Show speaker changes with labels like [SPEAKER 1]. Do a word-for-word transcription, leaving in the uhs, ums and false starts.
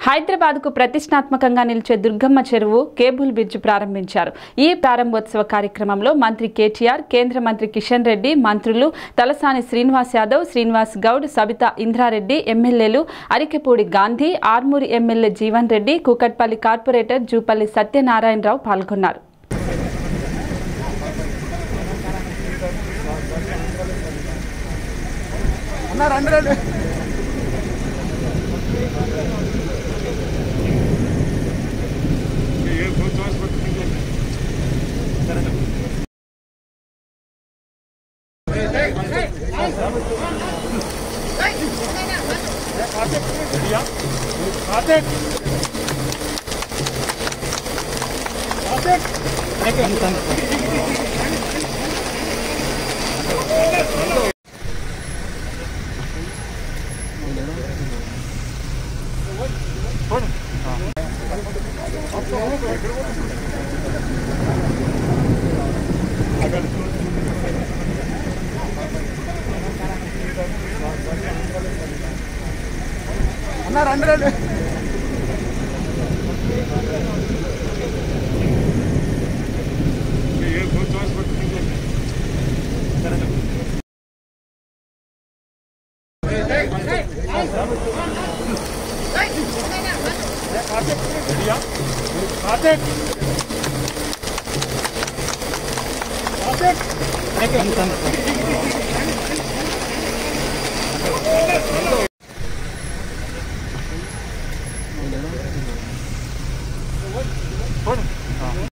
[SPEAKER 1] హైదరాబాద్ కు ప్రతిష్టాత్మకంగా నిలిచే దుర్గమ్మ చెరువు కేబుల్ బ్రిడ్జ్ ప్రారంభించారు. ఈ ప్రారంభోత్సవ కార్యక్రమంలో మంత్రి కేటీఆర్, కేంద్ర మంత్రి కిషన్ రెడ్డి, మంత్రులు తలసాని శ్రీనివాస్ యాదవ్, శ్రీనివాస్ గౌడ్, సబితా ఇంద్రారెడ్డి, ఎమ్మెల్యేలు అరికెపూడి గాంధీ, ఆర్మూరి ఎమ్మెల్యే జీవన్ రెడ్డి, కూకట్పల్లి కార్పొరేటర్ జూపల్లి సత్యనారాయణరావు పాల్గొన్నారు.
[SPEAKER 2] Thank you.